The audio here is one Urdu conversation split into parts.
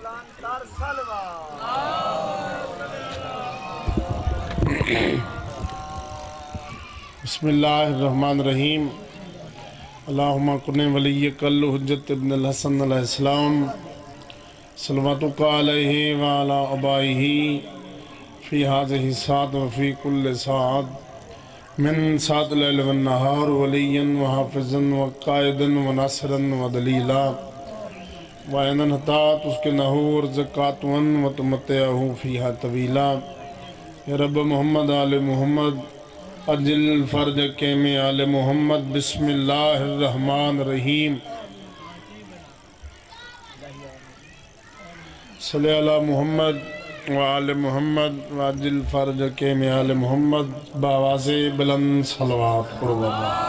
بسم اللہ الرحمن الرحیم اللہم کن ولی کل حجت ابن الحسن علیہ السلام صلواتک علیہ وعلا آبائہ فی هذه الساعة وفی کل ساعة من ساعة اللیل والنہار ولیا وحافظا وقائدا وناصرا ودلیلا وعینن حتات اس کے نحور زکاة وتمتعہ فیہا طویلا یا رب محمد آل محمد اجل فرج قیم آل محمد بسم اللہ الرحمن الرحیم صلی علی محمد وآل محمد واجل فرج قیم آل محمد بآواز بلند صلوات قرب اللہ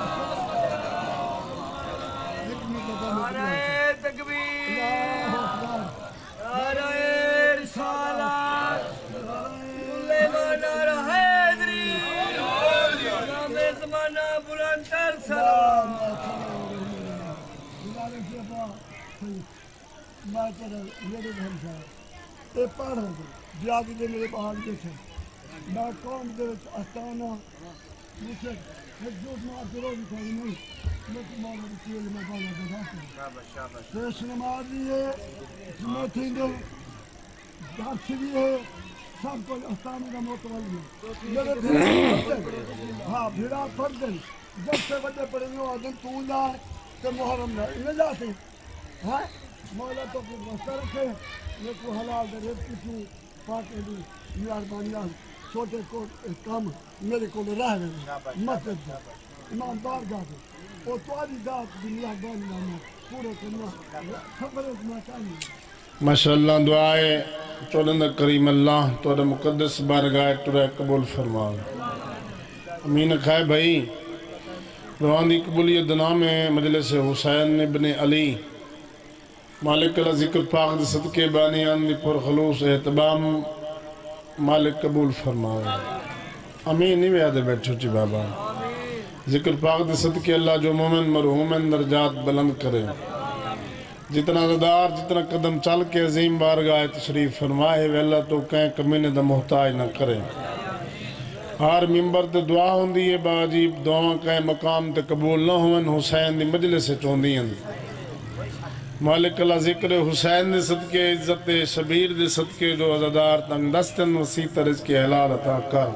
جاگ دے میرے بہار کے تھے میں قوم دے استانا مجھے حجوب مار روزی کھائی نہیں میں تمہارا رسول میں بالا بدا کے پیش نماز بھی ہے جمعہ تھی دے درس بھی ہے سب کو استانے کا موتول بھی میرے بھیڑا ہاں بھیڑا فردن جب سے بڑے پڑے ہوئے آدم تو جا کہ محرم ہے انہیں جاتے ہیں مولا تو کچھ وقت رکھے میں کو حلال دے رہے کسی پاکے دی مہربانیاں چھوٹے کو کام میرے کو راہ رہے مسجد دے امام بارگاہ دے اور تواری ذات دی مہربانیاں میں پورے کرنا خبر اتنا چاہیے ماشاءاللہ دعائے چولند کریم اللہ تو مقدس بارگاہ ترے قبول فرماؤ امین خواہ بھائی روانی قبولیت نام مجلس حسین ابن علی مالک اللہ ذکر پاک صدقے بانیان دی پر خلوص احتبام مالک قبول فرماؤ امین نہیں بیادے بیٹھو چی بابا ذکر پاک صدقے اللہ جو مومن مرحومن درجات بلند کرے جتنا زدار جتنا قدم چل کے عظیم بارگاہ تشریف فرمائے وے اللہ تو کہیں کمینے دا محتاج نہ کرے ہر ممبر تے دعا ہوں دیئے باجیب دعاں کہیں مقام تے قبول نہ ہوئن حسین دی مجلس سے چوندی ہیں مالک اللہ ذکر حسین دے صدقے عزت شبیر دے صدقے جو عزدار تنگ دستن وسیع رزق حلال عطا کر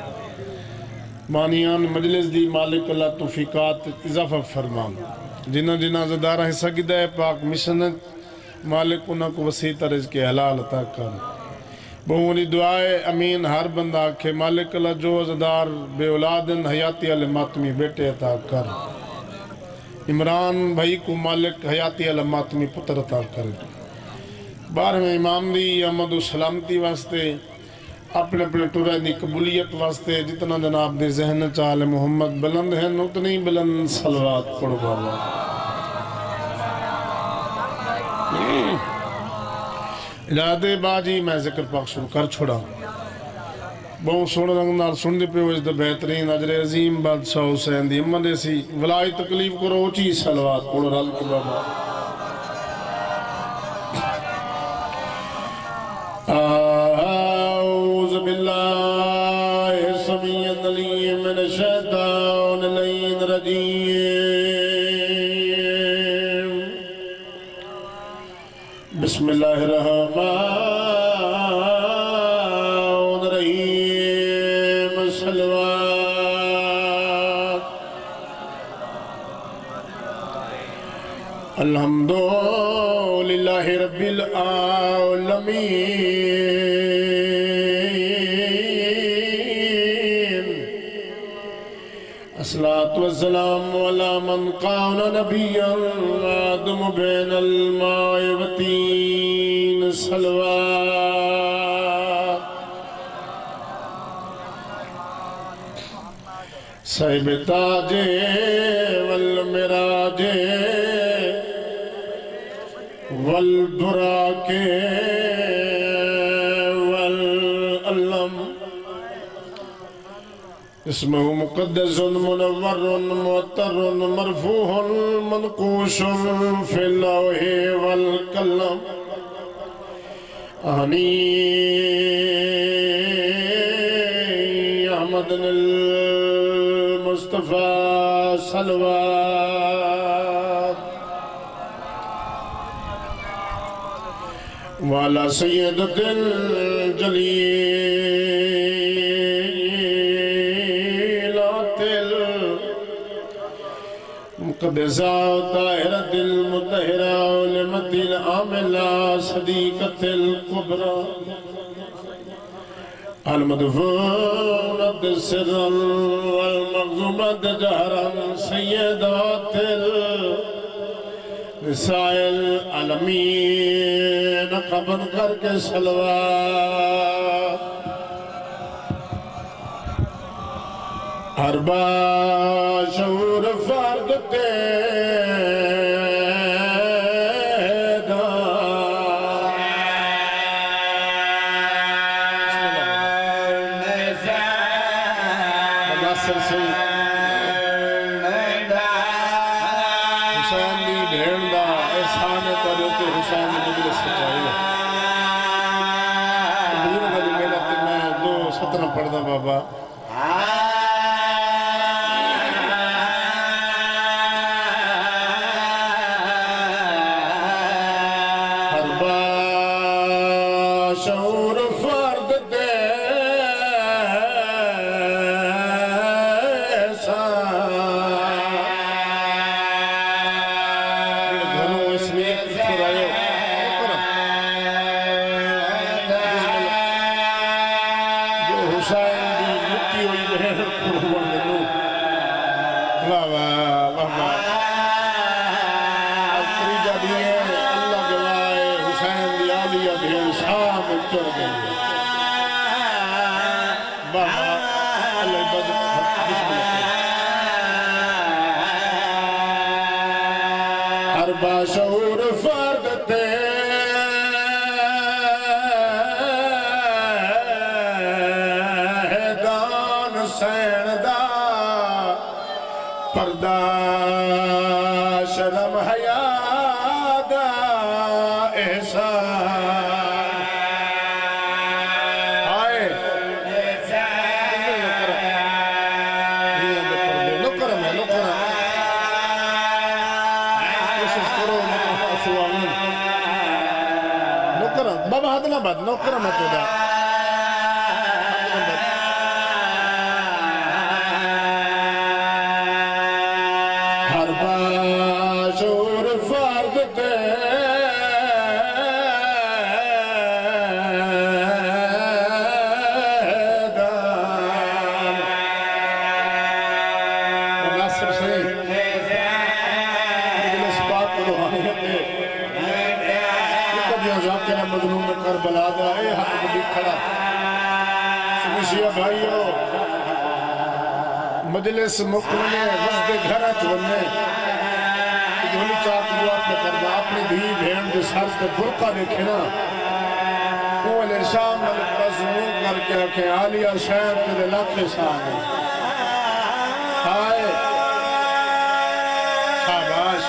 مانیان مجلس دی مالک اللہ توفیقات اضافہ فرما جنہ جنہ عزدارہ حصہ گدہ پاک مشنت مالک انہ کو وسیع رزق حلال عطا کر بہونی دعائے امین ہر بندہ آکھے مالک اللہ جو عزدار بے اولادن حیاتی علی ماتمی بیٹے عطا کر عمران بھائی کو مالک حیاتی علماتمی پتر عطا کرے بارہ میں امام دی احمد و سلامتی واسطے اپنے اپنے ٹورے دی قبولیت واسطے جتنا جناب دے ذہن چاہل محمد بلند ہیں اتنی بلند صلوات پڑھو بابا اجازت باجی میں ذکر پاک شروع کر چھوڑا بہت سوڑا رنگنار سن دے پہ ہوئے اس دا بہترین عجر عظیم بادشاہ حسین دی امہ دے سی ولائی تکلیف کو روچی صلوات پڑھو رال کے بابا اعوذ باللہ سمیع العلیم من الشیطان اللعین الرجیم بسم اللہ الرحمن الحمدللہ رب العالمین الصلاة والسلام علی من قان نبیا آدم بین الماء والطین صلوات صاحب تاج والمراج والبراق والعلم اسمہ مقدس منور معطر مرفوع منقوش فی اللوح والقلم أهني أحمد المصطفى صلوات وعلى سيدة الجليلات المقدسة طاهرة المطهرة علمة العاملة صديقة الكبرى المدفونة سرا والمغزومة جهرا سيدات نساء العالمین قبر کر کے صلوات ہر باشعور فرد تیدا مناصر سے حسین دی بھیڑ دا احسان کرو کہ حسین دی مجلس سچائی دور والی میلہ تے میں 2:17 پڑھ دا بابا ہر باشعور فرد ہر باشعور فرد تیدان سین دا پردہ شرم حیا دا احسان آئے بابا ہاتھ نہ بات نوکر مت دا ہر باشعور فرد تیدان مناصر سے مجلس پاک روحانیت ہے ذاکرہ مظلوم کربلا دا اے حق بھی کھڑا سمیشیہ بھائیو مجلس مکملے وزد گھرت وننے جھولی چاک دعا پہ کردہ اپنی دھی بھین جو سر کے فرقہ دیکھنا وہ الارشام ملکہ ضرور کر کے رکھیں عالیہ شہر کے دلاک کے سامنے آئے شاباش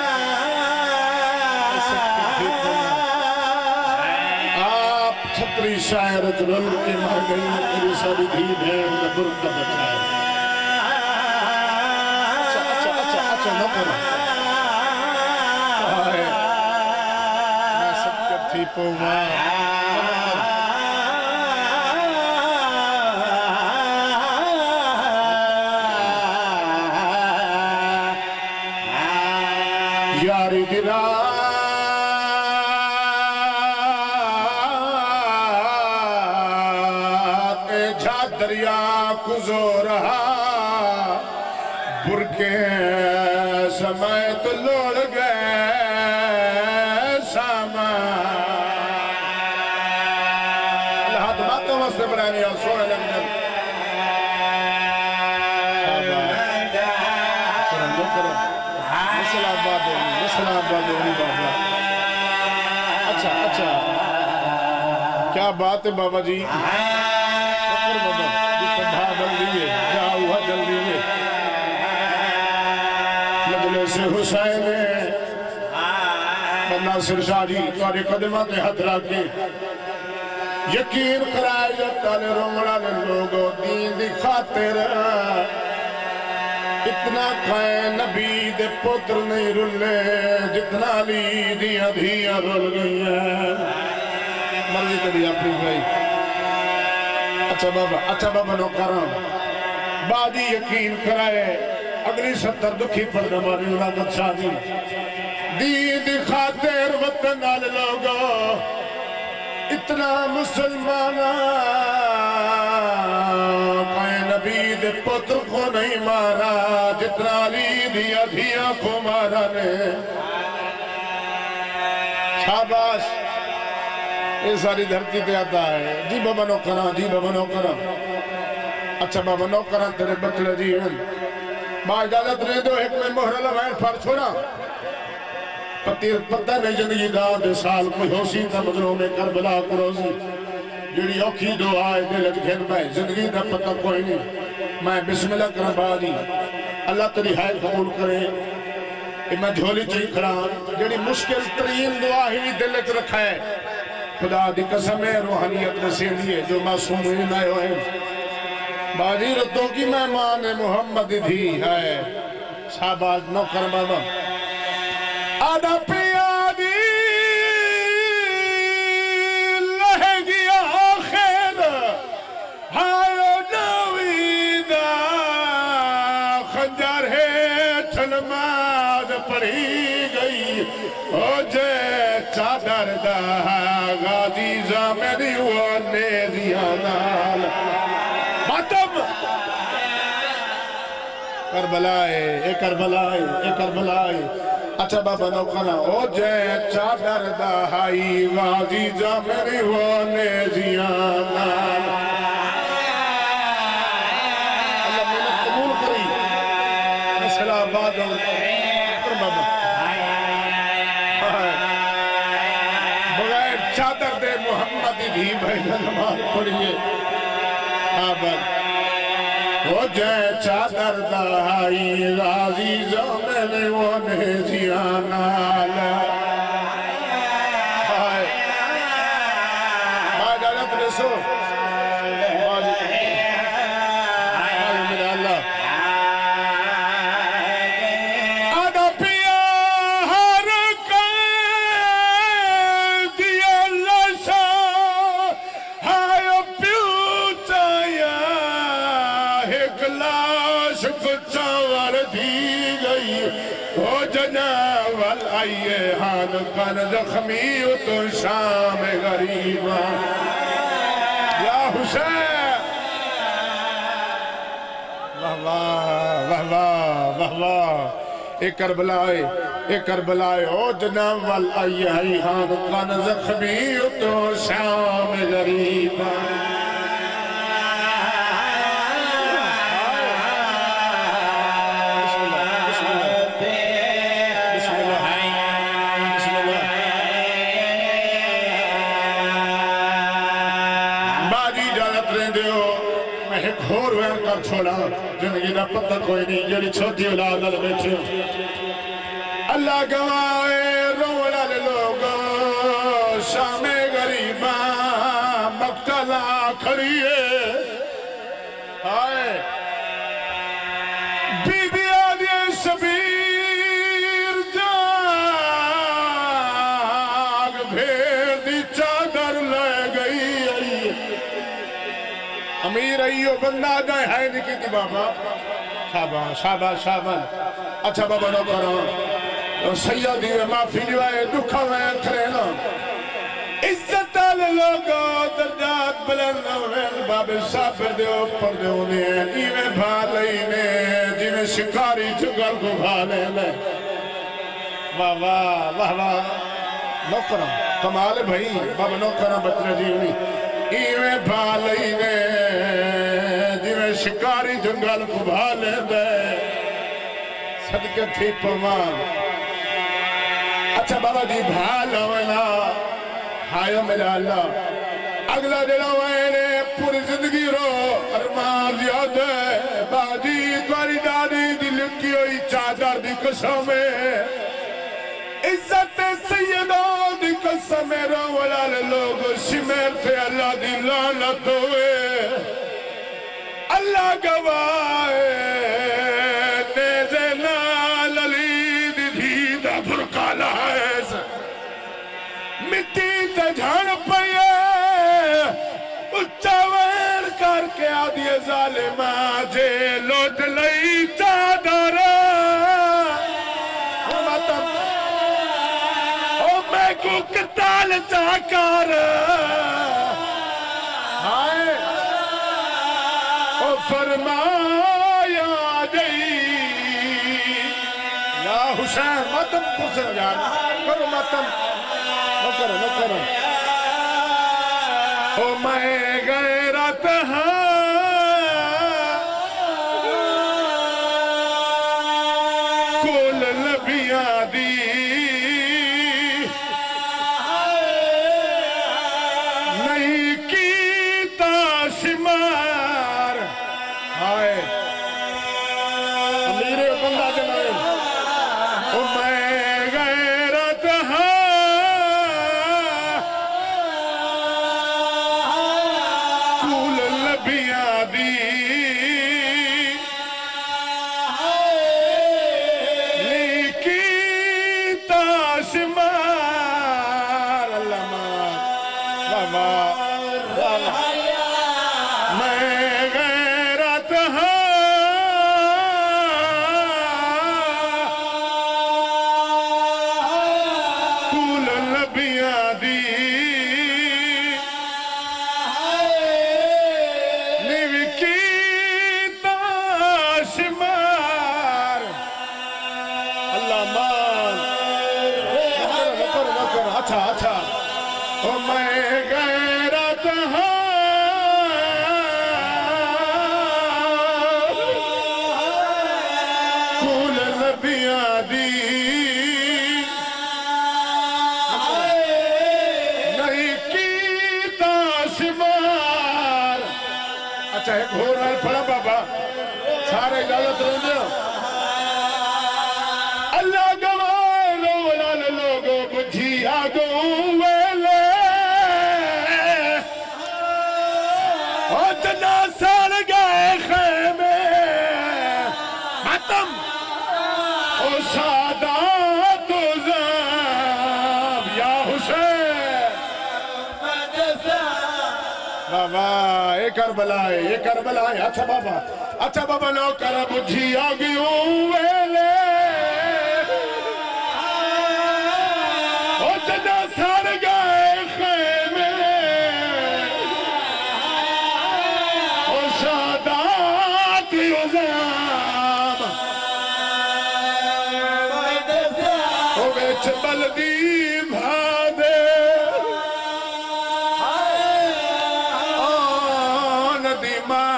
چھتری شاعر جلل کے مر گئی میری ساری دھی بھین نبر کا بچائے اچھا نہ کرو آئے میں سب کے تھی پوما یاری درا دریا کزو رہا برکے سمیت لوڑ گئے سامان اللہ دماتوں واسطے بڑھانی اور سوڑے لگنے مسئلہ آباد ہونی بابا اچھا کیا بات ہے بابا جی بابا بھا جلدی ہے جا ہوا جلدی ہے مجلس حسین ناصر شاہ جی تھوڑے قدمات ہاتھ رکھ کے یقین کرائے جتا لے روڑا لے لوگو دین دی خاطر اتنا کھائے نبی دے پتر نہیں رلے جتنا علی دیا دھیا رل گئی ہے مرضی تبھی اپنی بھائی اچھا بابا نو کرام بعدی یقین کرائے اگلی 70 دکھی پڑھ نمانی ملاقت شادی دین دی خاطر وطن آل لوگو اتنا مسلمان کوئی نبی دے پتر کو نہیں مارا جتنا علی دیا دھیا کو مارا نے شاباش یہ ساری دھرتی تے آتا ہے جی بابا نو کرام اچھا بابا نو کرام تیرے بچلے جیون با اجازت نے دو ایک میں مہر لوائن پھر چھوڑا پتہ نہیں زندگی دا دے سال کوئی ہو سی تا مدروں میں کربلا کو روزی جڑی اوکھی دعائے دلت گھن میں زندگی دا پتہ کوئی نہیں میں بسم اللہ کرم بادی اللہ تری حائل قبول کرے کہ میں جھولی چاہی کھڑان جڑی مشکل ترین دعا ہی دلت رکھا ہے خدا دی قسم ہے روحانیت نسین دیئے جو معصومین آئے ہوئے بادی رتوں کی مہمان محمد دی ہے شاباز نو کرم آدھا پیادی لہ گیا آخر ہائیو نویدہ خنجر ہے چھلماد پڑھی گئی او جے چادر دا غازی زامنی وانے زیانال باتم کربلائے اچھا بابا نو کنا او جے چادر دہائی غازی زامنی وانے زیانا اللہ محنت قبول کری مسئلہ آباد بابا بغیر چادر دے محمد بھی بھائی نماز پڑھئے آباد او جے چادر دہائی غازی زامنی وانے زیانا آج آجت رسو آدھا پیا ہر کر دیا لشا ہائے پیوچایا ایک لاش کچھاور دی گئی او جناول آئیے ہان کن زخمی تو شام غریبا یا حسین واہ اے کربلائے او جناول آئیے ہان کن زخمی تو شام غریبا گھور وین کر چھوڑا زندگی دا پتہ کوئی نہیں جڑی چھوٹی اولاد نال بیٹھے اللہ گوائے روڑا لے لوگو شام غریباں مقتلہ کھڑیے آئے بی بی آدھے شبیر جاگ بھیر دی چادر لے گئی امیر ایو بندہ جائے ہے نہیں کی تھی بابا شاباش اچھا بابا نو کرو سیدی و معافی لیوائے دکھا میں کھرینا عزت آلے لوگو درجات بلند ہوئے باب سافر دے اوپر دے انہیں ایویں بھالئی نے جنہیں شکاری جگل کو بھالے لے واہ نو کرو کمال بھائی بابا نو کرو بچنے جیونی ایویں بھالئی نے جنہیں شکاری جنگل کو بھالے دے صدقے تھی پرمان اچھا بابا جی بھالونا ہائیو میرا اللہ اگلا جڑا وینے پوری زندگی رو ارمان زیاد ہے باجی تواری دادی دی لکی ہوئی چادر دی قسم ہے عزت سیدہ دی قسم سمیرا ولال لوگ شمیر تھے اللہ دی لعنت ہوئے اللہ گواہے نیزے نال علی دی دھیدہ برکالا ہے مٹی تے جھڑ پئے اچھا ویر کر کے آدھیے ظالمہ جے لوٹ لئی چادر میں کو کتال چاکار آئے او فرمایا جئی یا حسین ماتم پرسن یار کرو ماتم نہ کرو او میں غیرت ہاں کل لبیاں دی شمار آئے امیرے بندہ جنائے او میں غیرت ہاں کول لبیاں دی نیکی تا شمار اللہ مان بابا اچھا او میں غیرت ہاں کول نبیاں دی نہیں کیتا شمار اچھا ایک ہو رہا ہے پڑھا بابا سارے اجازت رہے دیا اللہ گواہ لولال لوگوں بجھی آگوں ویلے او جنا سار گئے خیمے ماتم او سادات و زاب یا حسین بابا یہ کربلا ہے اچھا بابا نو کر بجھی آگوں ویلے جنا سار گئے خیمے او سادات عظام او بیچ بلدی بھادے آن دیماں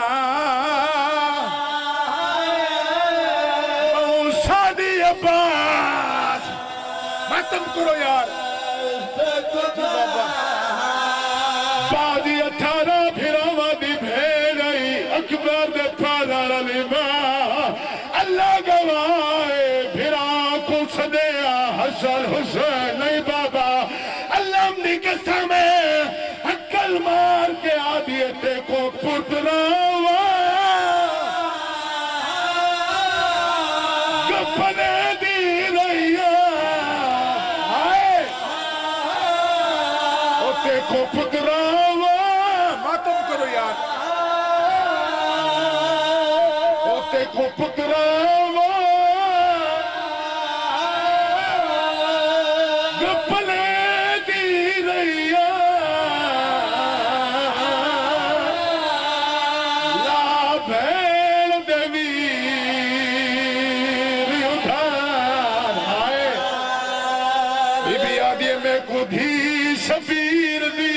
او سادی عباس ماتم کرو یار بادی 18 پھراوا دی بھیڑائی اکبر دے پادار علی ماں اللہ گواہے پھرا کو صدیہ حسن حسین نہیں بابا اللہ امنی کے سامے حکل مار کے آدیتے کو پتراوا گپنے دی رہیا کو پتراوا ماتم کرو یار اوتے کو پتراوا گپلے دی رہیا لا بھیل دیوی ریودھان آئے بی بی آدھے میں کو بھی شبیر دی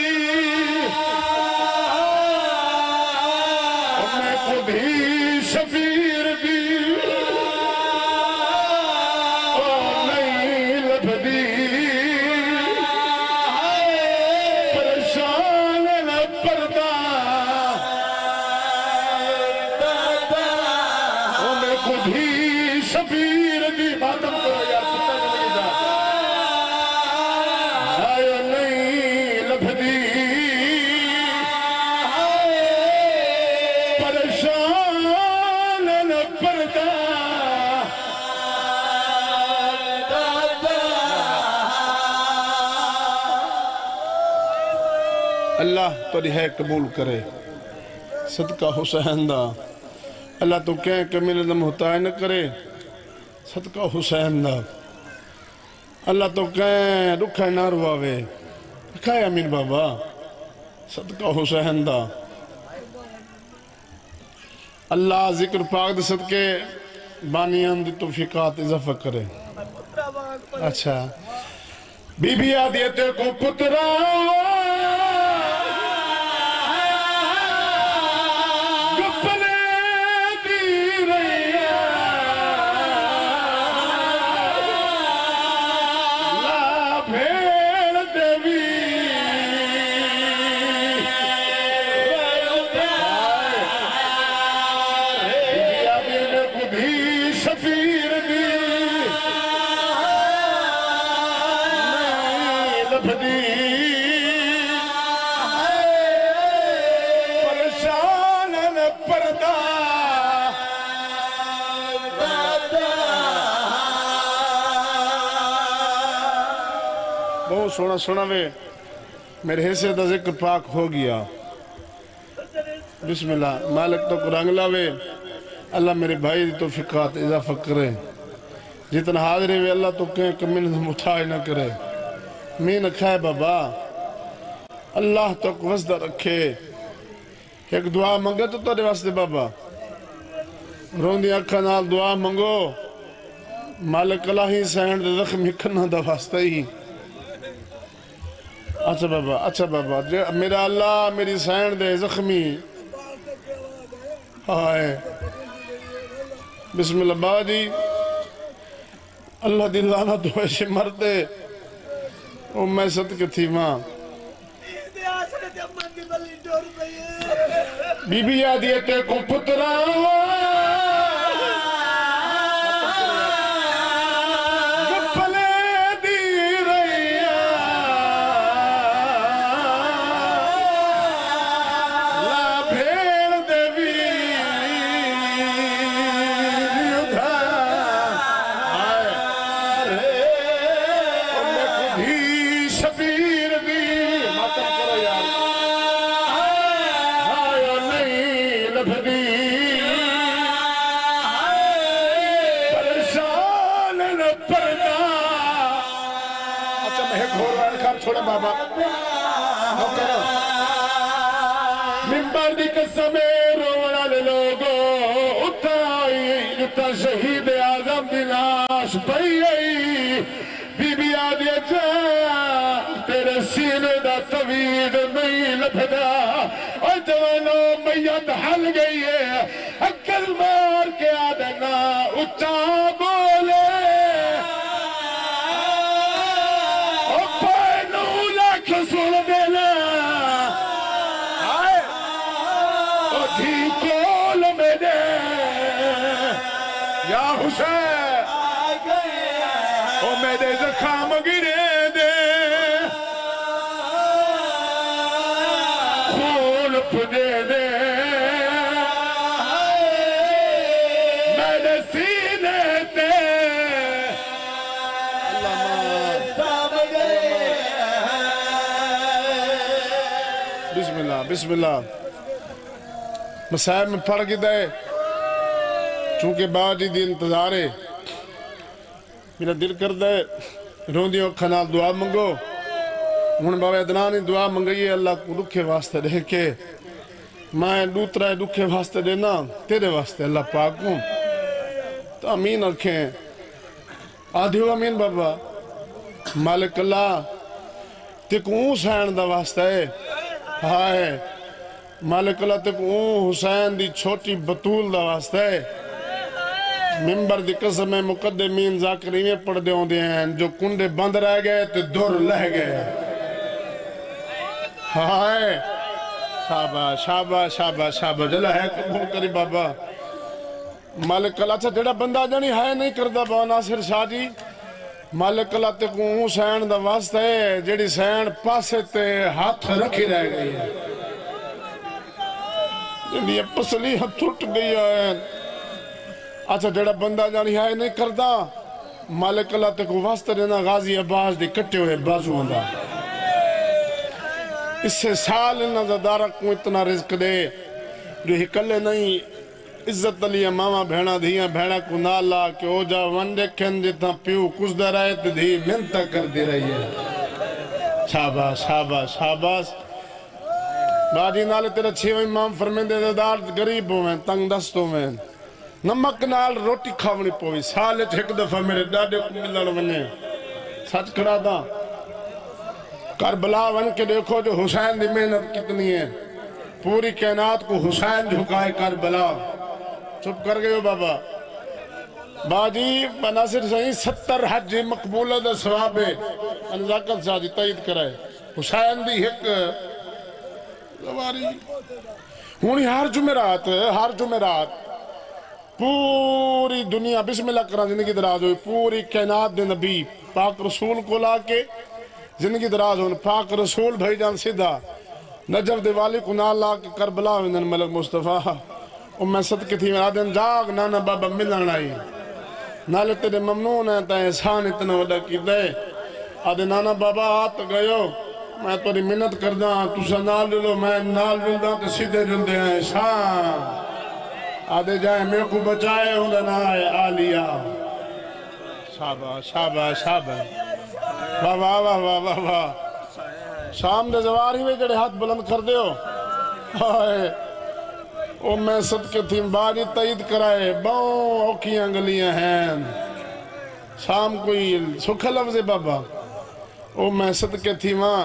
میں کو بھی شبیر دی او نہیں لبدی پریشان نہ پردہ او میں کو بھی شبیر دی ماتم کرو یار پتہ نہیں دا اللہ تیری ہے قبول کرے صدقہ حسین دا اللہ تو کہیں کہ میرے دم ہوتا ہے نہ کرے صدقہ حسین دا اللہ تو کہیں رکھا نہ رواوے کھائے امین بابا صدقہ حسین دا اللہ ذکر پاک دے صدقے بانیان دی توفیقات اضافہ کرے اچھا بی بی آدیتے کو پترا گپنے دی رہیا لا بھیڑ دیوی بی آدیتے کو بھی شفیر دی پریشان پردہ بہت سونا سونا وے میرے حصے دا ذکر پاک ہو گیا بسم اللہ مالک تو قرآن لاوے اللہ میرے بھائی دی توفیقات اضافہ کرے جتنا حاضر ہے اللہ تو کہیں کہ من مٹھائی نہ کرے مین کھائے بابا اللہ تک وزدہ رکھے ایک دعا منگے تو تیرے واسطے بابا روندی اکھا نال دعا منگو مالک اللہ ہی سینڈ دے زخمی کھنا دا واسطہ ہی اچھا بابا میرا اللہ میری سینڈ دے زخمی آئے بسم اللہ بابا جی اللہ دلانا تو ایسے مرتے او میں صدقے تھی ماں بی بی آدیتے کو پترا گپلے دی رہیا لا بھیڑ دیوی شبیر دی ماتم کرو یار آیا نہیں لبھدی پریشان نہ پردہ اچھا میں گھور رہا کھار چھوڑے بابا ممبر دی قسم روڑا لے لوگو اتائی اتا شہید اعظم دی لاش پئی آئی بی بی آدھے جا تیرے سینے دا طوید نہیں لپھدا اور جوانو میت حل گئی ہے اکل مار کے آدھے نا اچھا بولے اور پینو لاکھ سن دینا اور دھی کول میں دے یا حسین او میرے زخام گرے دے خون پھدے دے میرے سینے تے بسم اللہ بسم اللہ مسائب میں پڑھ کے دے چونکہ بعد ہی انتظار ہے میرا دل کر دے روندیوں کھنال دعا منگو ہون بابا ادنانی دعا منگئی ہے اللہ کو دکھے واسطے دے کے میں دوترہ دکھے واسطے دینا تیرے واسطے اللہ پاک ہوں تو امین رکھیں آدھیو امین بابا مالک اللہ تکوں حسین دا واسطہ ہے ہائے مالک اللہ تکوں حسین دی چھوٹی بطول دا واسطہ ہے ممبر دی قسم مقدمین ذاکرین پڑھ دے ہوں دے ہیں جو کنڈے بند رہ گئے تو دور لہ گئے ہائے شاباش شاباش شاباش شاباش جلہ ہے قبول کری بابا مالک اللہ چھا جڑا بندہ جانی ہے نہیں کردہ با ناصر شاہ جی مالک اللہ تے کو سین دا واسطہ ہے جڑی سین پاسے تے ہاتھ رکھی رہ گئی ہے جنہی یہ پسلی ہاتھ ٹوٹ گئی ہے اچھا جڑا بندہ جانی ہے نہیں کردہ مالک اللہ تے کو واسطہ دینا غازی عباس دی کٹے ہوئے بازو ہوندا اس سے سال انہا زدارک کو اتنا رزق دے جو ہی کلے نہیں عزت علی ماما بھینا دھیاں بھینا کو نالا کہ او جا ونڈے کھن جتا پیو کچھ در آئے تے دھی منتا کر دی رہی ہے شاباش شاباش شاباش باجی نالے تیرا چھویں امام فرمین دے زدار گریب ہوئے تنگ دستوں میں نمک نال روٹی کھاونی پوئی سالے ایک دفعہ میرے ڈاڈے کو ملن ونے سچ کھڑا تھا کربلا ون کے دیکھو جو حسین دی محنت کتنی ہے پوری کائنات کو حسین جھکائے کربلا چپ کر گئے ہو بابا باجی بناصر صحیح 70 حج مقبولہ دا ثوابے انزاقت شاہ جی تائید کرائے حسین دی ایک زواری ہونی ہر جمعرات پوری دنیا بسم اللہ کرا زندگی دراز ہوئی پوری کائنات دے نبی پاک رسول کو لا کے زندگی دراز ہوئی پاک رسول بھائی جان سیدھا نجف دیوالی کو نال لا کے کربلا ہوئی ملک مصطفیٰ میں صدقے تھی میرا دن جاگ نانا بابا ملن آئی نالے تیرے ممنون ہے تا احسان اتنا وڈا کی دے آدھے نانا بابا آت گئے ہو میں توری منت کر دا تُسا نال جلو میں نال جل دا تو سیدھے جل دے ہیں احسان آدھے جائے میں کو بچائے ہوں دن آئے آلیا شاباش شاباش شاباش واہ واہ واہ واہ واہ واہ شام دے زواری میں جڑے ہاتھ بلند کر دے ہو او میں صدقے تھی باجی تائید کرائے باؤں اوکیاں گلیاں ہیں شام کوئی سکھا لفظ بابا او میں صدقے تھی ماں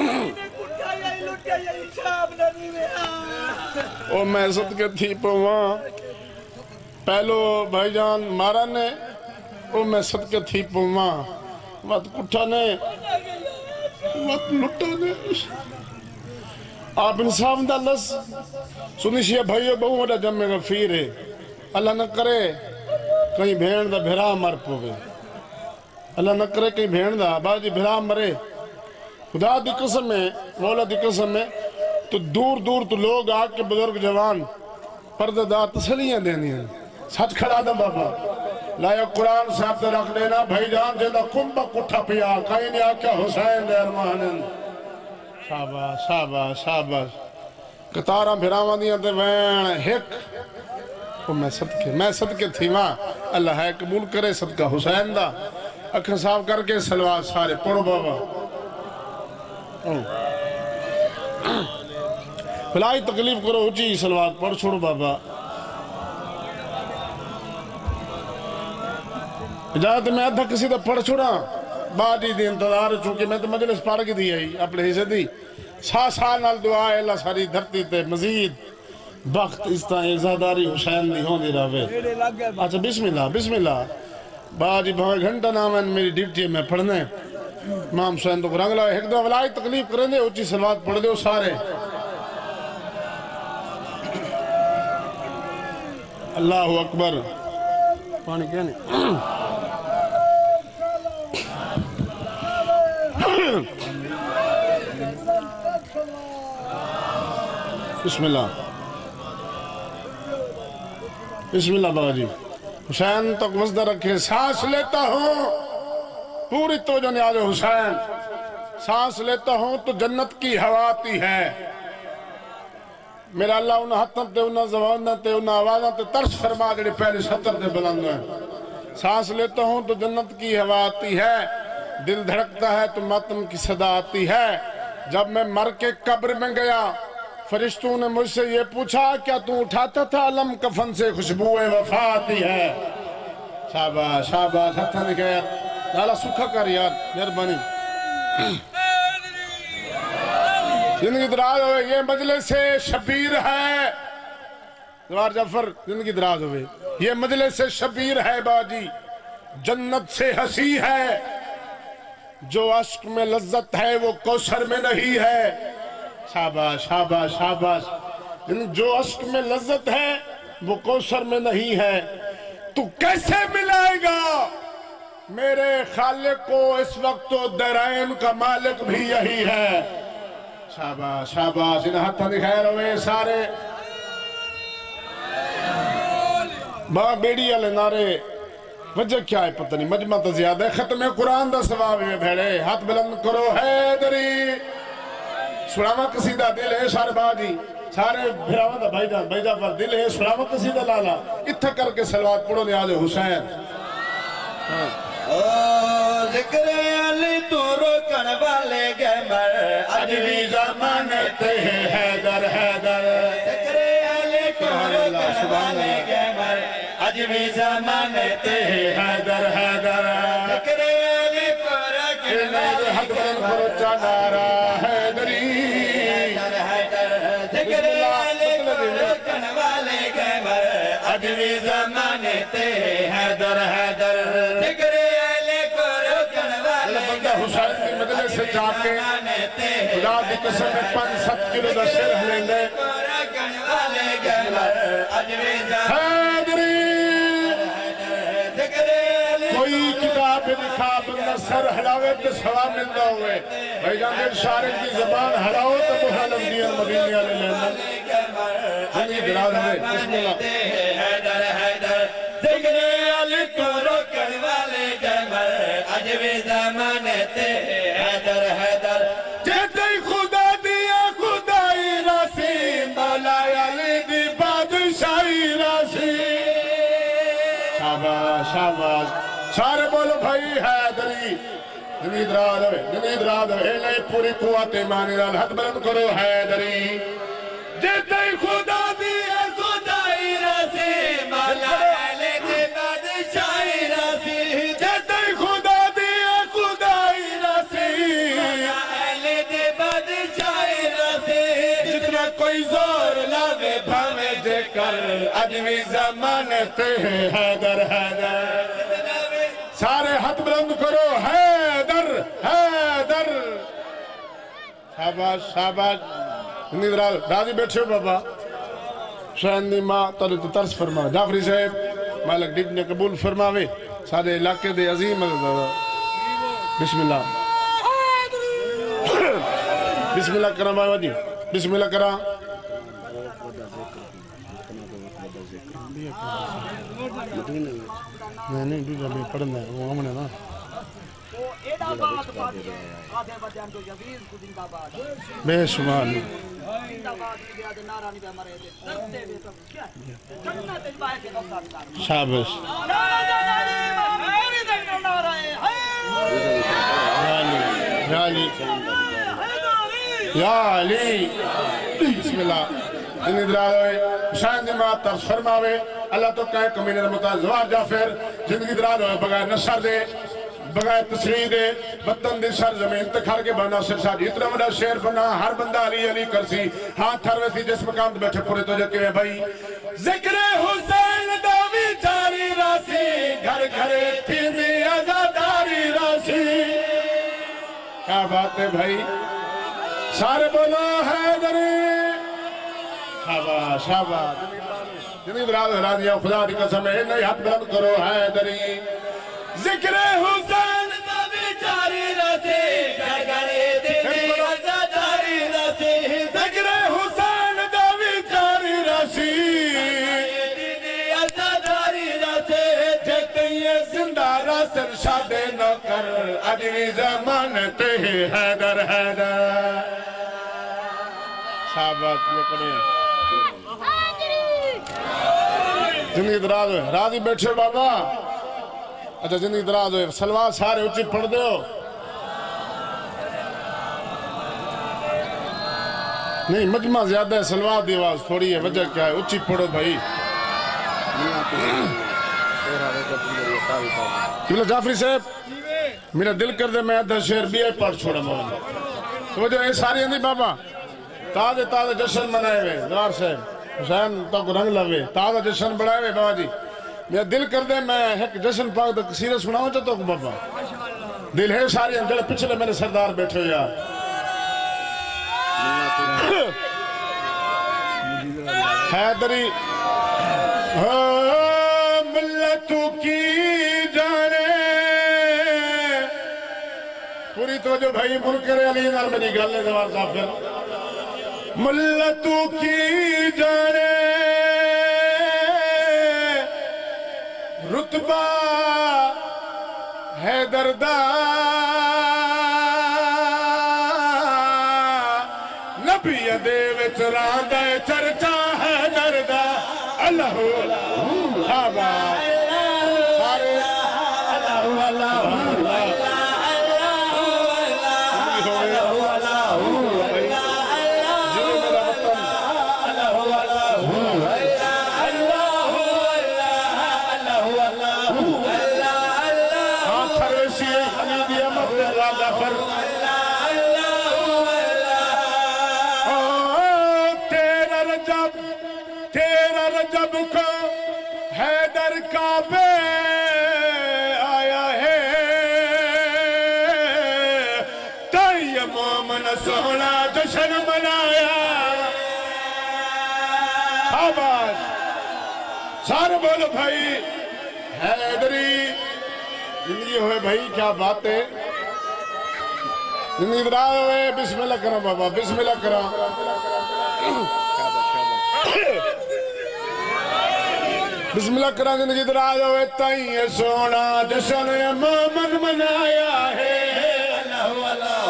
او میں صدقے تھی پو ماں پہلو بھائی جان مارا نے او میں صدقے تھی پو ماں وقت کٹھا نے وقت لٹا نے آپ انصاف دا لس سنیشیہ بھائیو بہو وڈا جمع غفیر ہے اللہ نہ کرے کہیں بھین دا بھرا مر پوگے اللہ نہ کرے کہیں بھین دا باجی بھرا مرے خدا دی قسم ہے مولا دی قسم ہے تو دور دور تو لوگ آگ کے بزرگ جوان پردہ تسلیاں دینی ہیں سچ کھڑا دا بابا لائے قرآن صاحب تے رکھ دینا بھائی جان جیدہ کمبا کٹھا پیا کہیں نہیں آکیا حسین دے ارمانن شاباش شاباش شاباش کتاراں بھراواں دیاں تے وین ہک وہ میں صدقے تھی ماں اللہ ہے قبول کرے صدقہ حسین دا اکھر صاف کر کے سلوات سارے پڑھو بابا بھلائی تکلیف کرو اچھی سلوات پڑھ چھوڑو بابا اجازت میں ادھا کسی دا پڑھ چھوڑا باجی دی انتظار چونکہ میں تو مجلس پڑھ کے دی آئی اپنے حصے دی سال نال دعا ہے اللہ ساری دھرتی تے مزید بخت اس طرح ازاداری حسین دی ہوں دی راوے اچھا بسم اللہ باجی بہت گھنٹہ نام ہے میری ڈیوٹی میں پڑھنے امام حسین تو رنگ لائے ایک دو ولائی تکلیف کریں دے اچھی سلوات پڑھ دے ہو سارے اللہ اکبر پانی کیا نہیں بسم اللہ بابا جی حسین تک وزدہ رکھے سانس لیتا ہوں پوری توجہ نیاز حسین سانس لیتا ہوں تو جنت کی ہوا آتی ہے میرا اللہ انہا حتم تے انہا زبانہ تے انہا آوازہ تے ترس فرما جڑے پہلے سطر تے بلند ہیں سانس لیتا ہوں تو جنت کی ہوا آتی ہے دل دھڑکتا ہے تو ماتم کی صدا آتی ہے جب میں مر کے قبر میں گیا فرشتوں نے مجھ سے یہ پوچھا کیا تو اٹھاتا تھا علم کفن سے خوشبوئے وفا آتی ہے شاباش شاباش ہتھا نے کہا لالا سکھا کر یار مہربانی زندگی دراز ہوئے یہ مجلس شبیر ہے دوار جعفر زندگی دراز ہوئے یہ مجلس شبیر ہے باجی جنت سے ہنسی ہے جو عشق میں لذت ہے وہ کوثر میں نہیں ہے شاباش شاباش شاباش جو عشق میں لذت ہے وہ کوثر میں نہیں ہے تو کیسے ملائے گا میرے خالق کو اس وقت تو درائن کا مالک بھی یہی ہے شاباش شاباش انہا ہاتھا دکھائے روے سارے باں بیڑی والے نعرے وجہ کیا ہے پتہ نہیں مجمع تو زیادہ ہے ختم قرآن دا ثواب میں بھیڑے ہاتھ بلند کرو حیدری سلاما قصیدہ دل ہے سارے باجی سارے بھراواں دا بھائی جعفر دل ہے سلاما قصیدہ لالا اتھا کر کے صلوات پڑھو نیاز حسین ذکر علی تو روکن والے گمر اج بھی زمانے تے حیدر حیدر ذکر علی تو روکن والے گمر اج بھی زمانے تے حیدر حیدر ذکر علی تو روکن والے حق بلند کرو چنارا حیدری ذکر علی تو روکن والے گمر اج بھی زمانے تے حیدر حیدر ذکر حسین کی مجلس سے جا کے خدا دی قسم میں 5-7 کلو دا سر ہلیں گے حیدری کوئی کتاب دکھا بندہ سر ہلاوے تو سوا ملتا ہوئے بھائی جان دل شارک کی زبان ہلاؤ تو محل امدین مدینی علیہ لینا ہمیں دراز ہوئے بسم اللہ حیدر حیدر ذکر علی تو روکن والے گمر اج بھی زمانے تے حیدر حیدر جیتے خدا دیا خدائی راسی مولا علی دی بادشاہی راسی شاباش شاباش سارے بولو بھائی حیدری جنید راد ہوئے اے پوری قوت ایمانی رال حد بلند کرو حیدری جیتے خدا دیا خدائی راسی مولا علی دی بادشاہی راسی جیتے خدا دیا خدائی راسی علی دی بادشاہی راسی جتنا کوئی زور لاوے بھامے جے کر اج بھی زمانے تے حیدر حیدر سارے ہاتھ بلند کرو حیدر حیدر شاباش شاباش راضی بیٹھے ہو بابا شہن دی ماں تو ترس فرما جعفری صاحب مالک ڈیب نے قبول فرماوے سارے علاقے دے عظیم بسم اللہ بسم اللہ کرام بابا جی بسم اللہ کرام نہیں بھی جب پڑھنا ہے وہ ہم نے نا بے شمار شابش یا علی بسم اللہ انہی دلال ہوئے شاہد ماں ترس فرماوے اللہ تو کہے کمینے رمتا زوار جعفر زندگی دلال ہوئے بغیر نصر دے بغیر تشریح دے وطن دی سر زمین تکھار کے بنا سر شاہد اتنا مدہ شیر بنا ہر بندہ علی علی کرسی ہاتھ تھر ویسی جس مقام بیٹھے پورے تو جکے ہیں بھائی ذکر حسین داوی جاری راسی گھر گھرے تھی بھی ازاداری راسی کیا بات ہے بھائی سارے بولو حیدری شاباش شاباش جنید راضیہ خدا دی قسم ہے نہیں ہاتھ بلند کرو حیدری ذکر حسین نبی جاری رسی گھر گھرے دیدی ازاداری رسی ذکر حسین نبی جاری رسی دیدی ازاداری رسی جتے یہ زندہ رسل شادے نہ کر اجوی زمانتے حیدر حیدر شابت لکڑے زندگی دراز ہوئے راضی بیٹھے بابا اچھا زندگی دراز ہوئے سلوات سارے اچھی پڑھ دے ہو نہیں مجمع زیادہ ہے سلوات دی آواز تھوڑی ہے وجہ کیا ہے اچھی پڑھو بھائی قبلہ جعفری صاحب میرا دل کر دے میں ادھا شہر بھی ہے پڑھ چھوڑا مولا تو وجہ یہ ساری اندھی بابا تازے تازے جشن منائے ہوئے دوار صاحب حسین تو کو رنگ لگے تازہ جشن بڑھائے ہوئے بابا جی میرا دل کر دے میں ایک جشن پاک تک سیرہ سناؤں چاہتا ہوں بابا دل ہے ساری اندھر پچھلے میرے سردار بیٹھے یا حیدری ملتوں کی جانے پوری توجہ بھائی منکر علی نال میری گل ہے دوار صاحب ملتوں کی جانے رتبہ حیدر دا نبی دے وچ راندہ چرچا ہے دردہ اللہ آباد سارے اللہ اللہ تیرا رجب کو حیدر کعبے آیا ہے تئی مومن سونا جشن منایا آباد سارے بولو بھائی حیدری زندگی ہوئے بھائی کیا بات ہے زندگی دراز ہوئے بسم اللہ کرو بابا بسم اللہ کرو بسم اللہ کرو زندگی دراز ہوئے تائیں سونا جشن مومن منایا ہے اللہ اللہ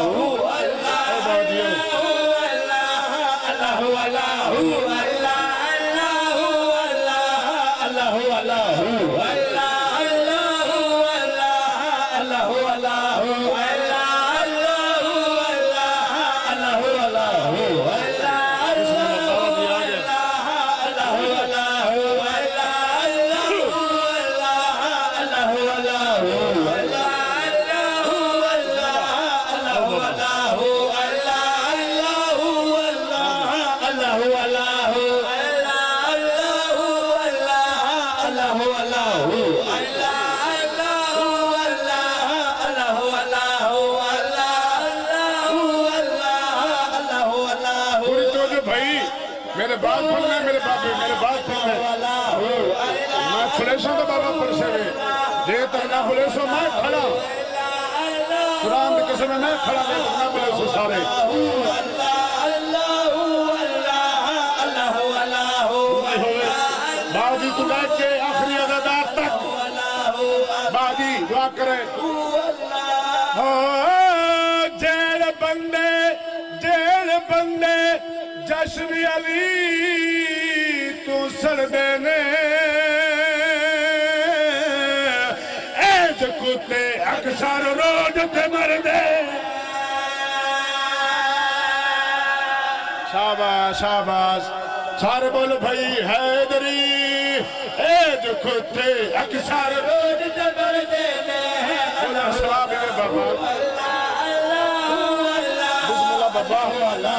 میرے بات پڑھنے میرے بات پڑھنے میں پھلیشوں کا بابا پرشے ہوئے جے تک نہ پھلیشوں میں کھڑا قرآن کے قسم میں کھڑا جے تک نہ پھلیشوں سارے باجی تو لے کے آخری عددار تک باجی دعا کرے جیل بندے جشن علی تو سر دینے ایج کتے اکثر روڈ تے مر دے شاباش شاباش سارے بولو بھائی حیدری ایج کتے اکثر روڈ تے مر دے بولا سواب ہے بابا بسم اللہ بابا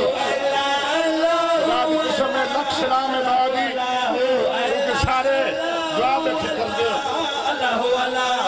میں لکھ سلام باغی کیونکہ سارے دعا میں فکر دے اللہ اللہ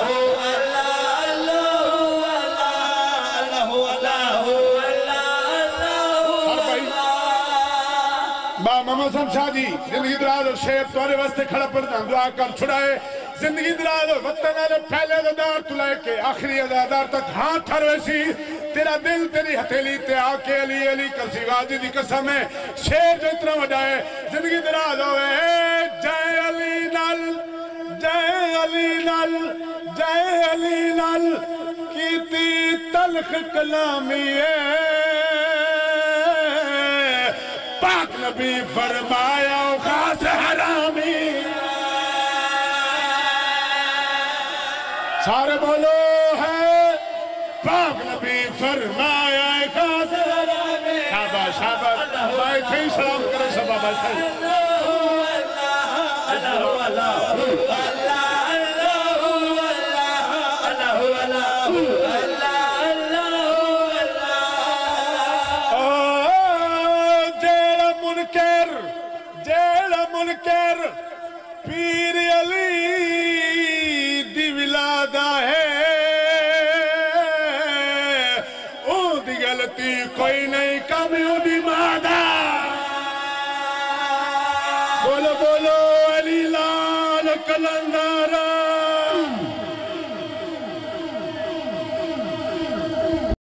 با محمد صاحب شاہ جی زندگی دراز اور شیب تورے واسطے کھڑا پڑتا دعا کر چھڑائے زندگی دراز اور وطن آلے پہلے ادار تو لائے کے آخری ادار تک ہاتھ تھر ویسی تیرا دل تیری ہتھیلی تے آکے علی علی کرسی واجی دی قسم ہے شیر جو اتنا وڈائے زندگی دراز ہوئے جائے علی نال جائے علی نال جائے علی نال کیتی تلخ کلامی پاک نبی فرمایا خاص حرامی سارے بولو ہے پاک نبی فرمایا خاص حرامی شاباش شاباش بھائی تھی سلام کرے سب بابا تھی اللہ اللہ منکر پیر علی دی ولادہ ہے او دی غلطی کوئی نہیں کمی او دی مادہ